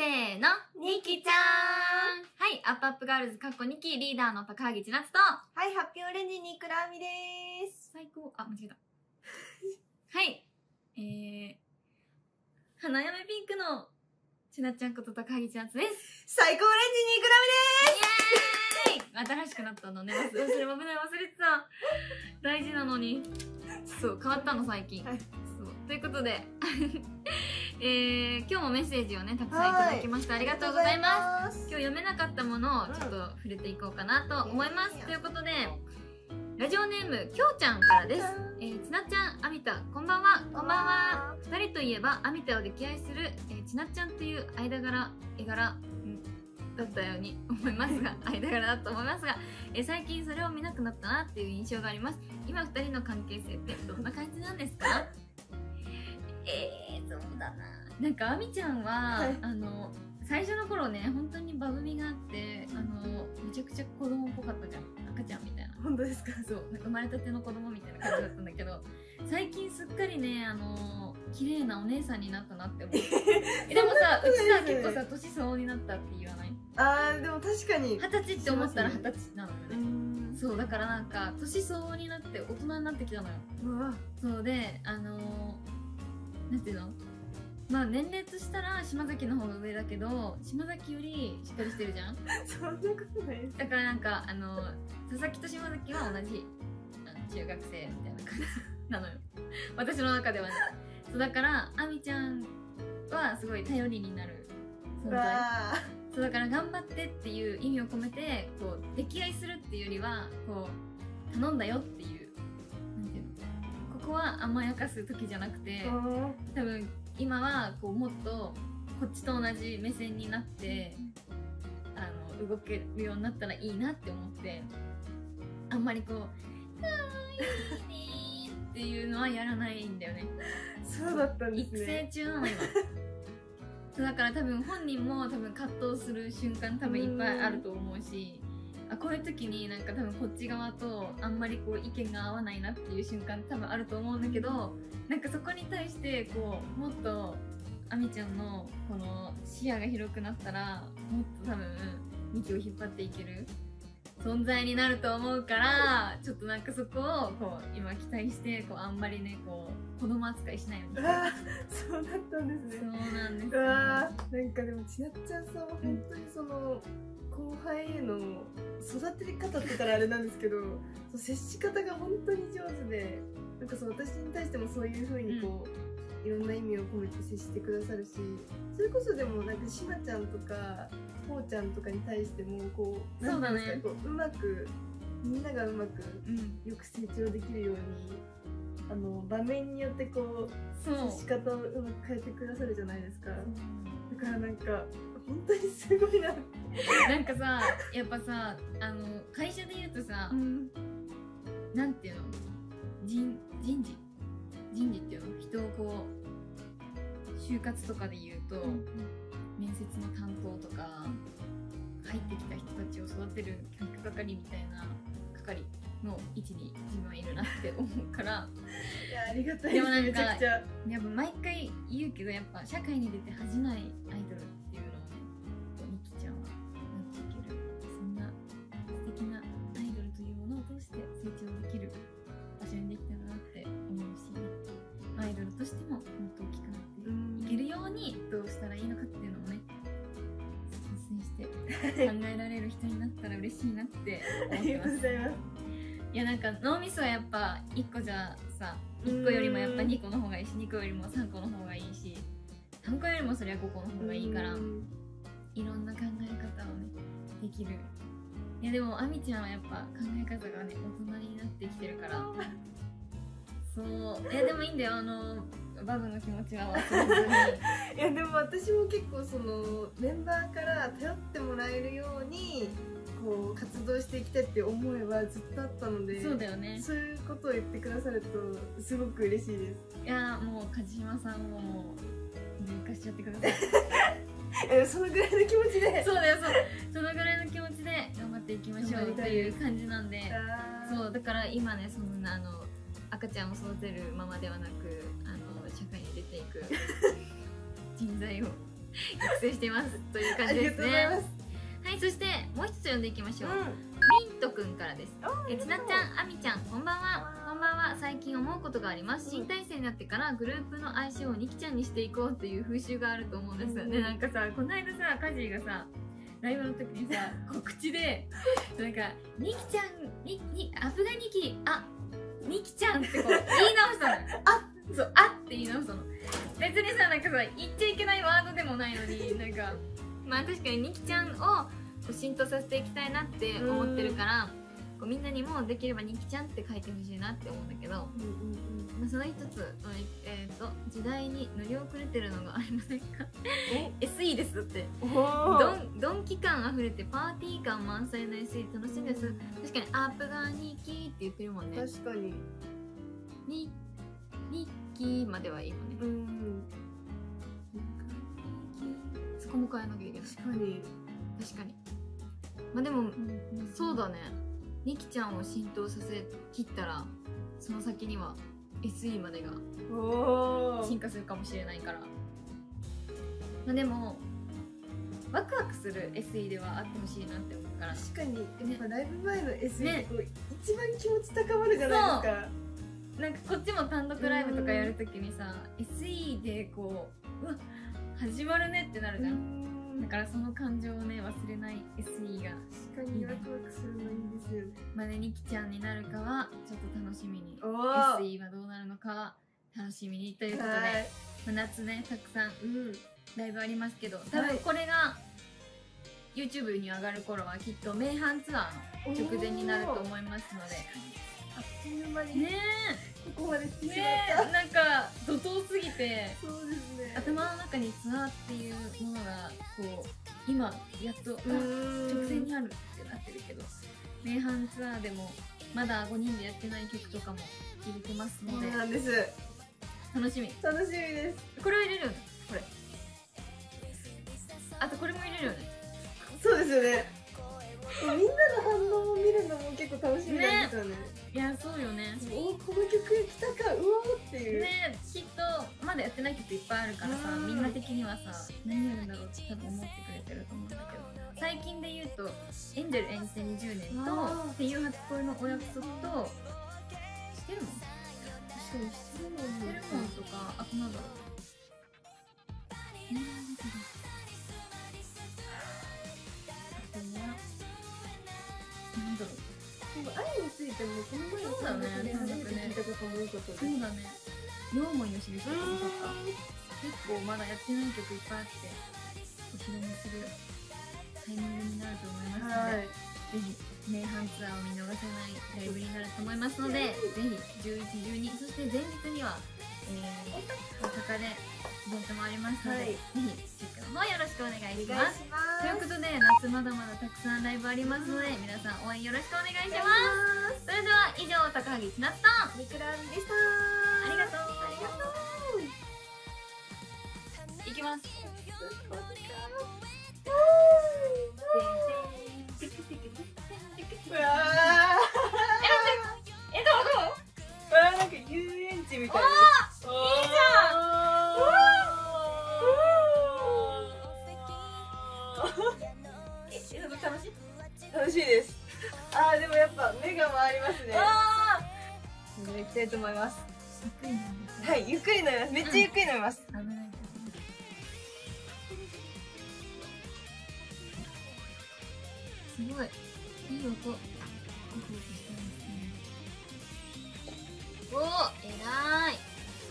ーの、 ニキちゃん。 はい、アップアップガールズ2期リーダーの高木千夏と、 はい、ハッピーオレンジにくらみです。 最高、あ、間違えた。はい、花嫁ピンクの千夏ちゃんこと高木千夏です。 最高オレンジにくらみです。 イエーイ新しくなったのね。忘れてた。大事なのに。そう、変わったの最近。はい、そうということで、今日もメッセージをねたくさんいただきました。ありがとうございます。今日読めなかったものをちょっと触れていこうかなと思います。ということで、ラジオネームきょうちゃんからです。ちなっちゃん、あみた、こんばんは。こんばんは。2人といえばあみたを溺愛する、ちなっちゃんという間柄絵柄だったように思いますが間柄だと思いますが、最近それを見なくなったなっていう印象があります。今2人の関係性ってどんな感じなんですか？そうだな。なんかあみちゃんは、はい、最初の頃ね本当にバブみがあってめちゃくちゃ子供っぽかったじゃん、赤ちゃんみたいな。 本当ですか？ そう、なんか生まれたての子供みたいな感じだったんだけど最近すっかりね綺麗なお姉さんになったなって思う。でもさ、うちさ結構さ年相応になったって言わない？ でも確かに 20歳って思ったら20歳なのよね。そうだからなんか年相応になって大人になってきたのよ。そうでなんていうの、まあ年齢としたら島崎の方が上だけど島崎よりしっかりしてるじゃん。 そんなことないです。 だからなんか佐々木と島崎は同じ中学生みたいな感じなのよ私の中ではね。そうだからあみちゃんはすごい頼りになる存在。そうだから頑張ってっていう意味を込めてこう溺愛するっていうよりはこう頼んだよっていう、なんていうの、ここは甘やかす時じゃなくて多分今はこうもっとこっちと同じ目線になって動けるようになったらいいなって思って、あんまりこう「かわいいね」っていうのはやらないんだよね。 そうだったんですね。 育成中なの今そうだから多分本人も多分葛藤する瞬間多分いっぱいあると思うし、こういう時になんか多分こっち側とあんまりこう意見が合わないなっていう瞬間多分あると思うんだけど、なんかそこに対してこうもっとあみちゃんのこの視野が広くなったらもっと多分幹を引っ張っていける存在になると思うから、ちょっとなんかそこをこう今期待してこうあんまりねこう子供扱いしないように。 そうだったんですね。 そうなんです、ね。 なんかでもちなっちゃんさんは本当にその後輩への育て方って言ったらあれなんですけど、接し方が本当に上手で、なんか私に対してもそういう風にこう、いろんな意味を込めて接してくださるし、それこそでもなんかしまちゃんとかこうちゃんとかに対してもこう、 そうだね、 こううまくみんながうまくよく成長できるように、場面によってこう接し方をうまく変えてくださるじゃないですか。だからなんか本当にすごいななんかさ、やっぱさ会社で言うとさ、なんていうの、人事っていうの、人をこう就活とかで言うと、面接の担当とか入ってきた人たちを育てる教育係みたいな係の位置に自分はいるなって思うから。 いや、ありがたいです。 でもなんかめちゃくちゃやっぱ毎回言うけど、やっぱ社会に出て恥じないアイドルっていうのをね、みきちゃんはなっていける、そんな素敵なアイドルというものを通して成長できる場所にできたらなって思うし、アイドルとしてももっと大きくなっていけるようにどうしたらいいのかっていうのをね率先して考えられる人になったら嬉しいなって思ってます。 ありがとうございます。 いやなんか脳みそはやっぱ1個じゃさ、1個よりもやっぱ2個の方がいいし、2個よりも3個の方がいいし、3個よりもそりゃ5個の方がいいから、いろんな考え方をねできる。いやでもあみちゃんはやっぱ考え方がね大人になってきてるからそうでもいいんだよ、バブの気持ちは忘れずにいやでも私も結構そのメンバーから頼ってもらえるようにこう活動していきたいっていう思いはずっとあったので、 そうだよね、 そういうことを言ってくださるとすごく嬉しいです。 いやもう梶島さんをもう抜かしちゃってくださいそのぐらいの気持ちで。 そうだよ、そのぐらいの気持ちで頑張っていきましょうっていう感じなんで、そうだから今ねそんな赤ちゃんを育てるままではなく社会に出ていく人材を育成していますという感ありがじですね。 とうございます。 はい、そしてもう一つ読んでいきましょう。ミントくんからです。ちなちゃん、あみちゃん、こんばんは。こんばんは。最近思うことがあります。新体制になってからグループの愛称をニキちゃんにしていこうという風習があると思うんですよね。なんかさ、この間さ、カジーがさ、ライブの時にさ、告知でなんか「ニキちゃん、アフガニキ、あ、ニキちゃん」ってこう言い直したのよ。そう、あって言い直したの。別にさ、なんかさ、言っちゃいけないワードでもないのに、なんかまあ確かにニキちゃんをこう浸透させていきたいなって思ってるから、こうみんなにもできればニキちゃんって書いてほしいなって思うんだけど、まあ、その一つ、時代に乗り遅れてるのがありませんかSE ですってドンキ感あふれてパーティー感満載の SE 楽しいです。確かにアップがニキって言ってるもんね。 確かにニキまではいいもんね。そこも変えなきゃいけない。 確かにまあでも、そうだね、ニキちゃんを浸透させきったらその先には SE までが進化するかもしれないから、まあでもワクワクする SE ではあってほしいなって思うから。 確かにやっぱライブ前の SE ってこう、一番気持ち高まるじゃないですか。 なんかこっちも単独ライブとかやるときにさ、SE でこう、うわ始まるねってなるじゃん。だからその感情をね忘れない SE が確かにワクワクするのいいですよね。 まあね、ニキちゃんになるかはちょっと楽しみに、SE はどうなるのかは楽しみにということで、まあ、夏ねたくさんライブありますけど、多分これが YouTube に上がる頃はきっと名阪ツアーの直前になると思いますので、 あっという間にねここまで来てしまっえた。 なんか怒涛すぎてそうですね。 頭の中にツアーっていうものがこう今やっと直前にあるってなってるけど、名阪ツアーでもまだ5人でやってない曲とかも入れてますので、 そうなんです。 楽しみ。 楽しみです。 これを入れるよね。これあとこれも入れるよね。 そうですよね。みんなの反応を見るのも結構楽しみなんですよね。 いやそうよね。 お、この曲来たか、うわーっていうね、きっとまだやってない曲いっぱいあるからさ、みんな的にはさ何やるんだろうって多分思ってくれてると思うんだけど、最近で言うと「エンジェル遠征20年」と「っていう初恋のお約束」と「してるもん」 確かにしてるもんしてるもんとか、あとなんだろう、あとね、なんだろう、 愛についてもこの前のそうだね、 初めて聞いたことも多いことで。 そうだね、両思いの印とかもそっか、結構まだやってない曲いっぱいあってお披露目するタイミングになると思いますので、ぜひ名阪ツアーを見逃せないライブになると思いますので、ぜひ11、12、そして前日には、大阪でイベントもありますので、ぜひチェックの方よろしくお願いします。ということで夏まだまだたくさんライブありますので、皆さん応援よろしくお願いします。それでは以上、高萩千夏とみくらんでした。 ありがとう。いきます。 うわー。 どうこれはなんか遊園地みたいな。いいじゃん。 楽しい？ 楽しいです。あー、でもやっぱ目が回りますね。行きたいと思います。はい、ゆっくり飲みます。めっちゃゆっくり飲みます。 危ないからね。すごいいい音。おお、えらい。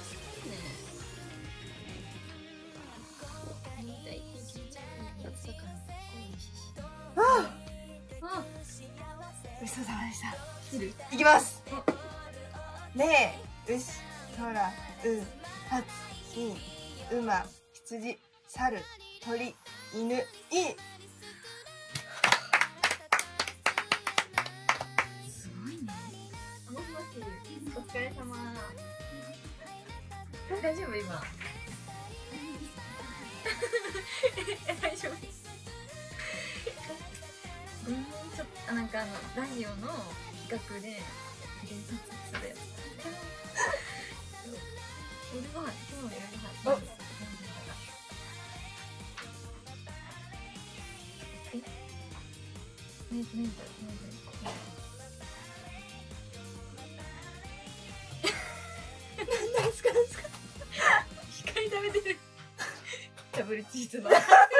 ごちそうさまでした。いきます。ねえ、牛、空、う、はつ、ひ、馬、羊、猿、鳥、犬、い。 すごいね。 もしもし、お疲れ様。 大丈夫今？大丈夫？ちょっとなんかラジオの企画で連撮するやつ。俺は今日の夜ご飯。 何これ何ですか光食べてるダブルチーズバー